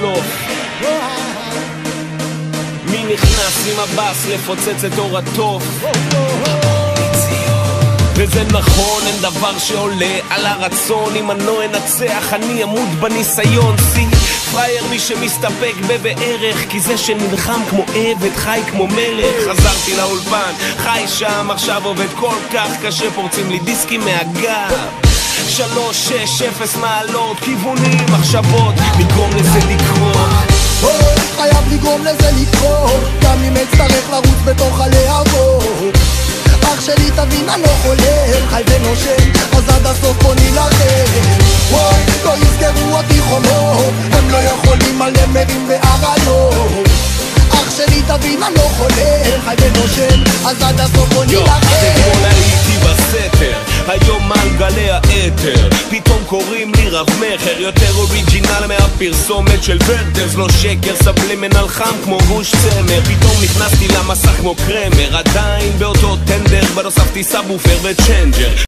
בחלוף. מי נכנס עם הבאס לפוצץ את אור הטוב? וזה נכון, אין דבר שעולה על הרצון. אם אני לא אנצח אני אמות בניסיון. פרייר מי שמסתפק בבערך, כי זה שנלחם כמו עבד חי כמו מלך. חזרתי לאולפן, חי שם, עכשיו עובד כל כך קשה, פורצים לי דיסקים מהגב. 3, 6, 0 מעלות, כיוונים, מחשבות, לגרום לזה לקרות. חייב לגרום לזה לקרות, גם אם אצטרך לרוץ בתוך הלהבות. אח שלי תבין אני לא חולם, חי ונושם, אז עד הסוף בוא נילחם. וואי, לא יזכרו אותי חומות, הם לא יכולים על נמרים ואריות. אח שלי תבין אני לא חולם, חי ונושם, אז עד הסוף בוא נילחם. אתמול הייתי בסתר, היום על גלי האתר, פתאום קוראים לי רב מחר. יותר אוריג'ינל מהפרסומת של ורטרס, לא שקר, סבלימנל חם כמו גוש צמר. פתאום נכנסתי למסך כמו קרמר, עדיין באותו טנדר, בנוספתי סאבופר וצ'נג'ר.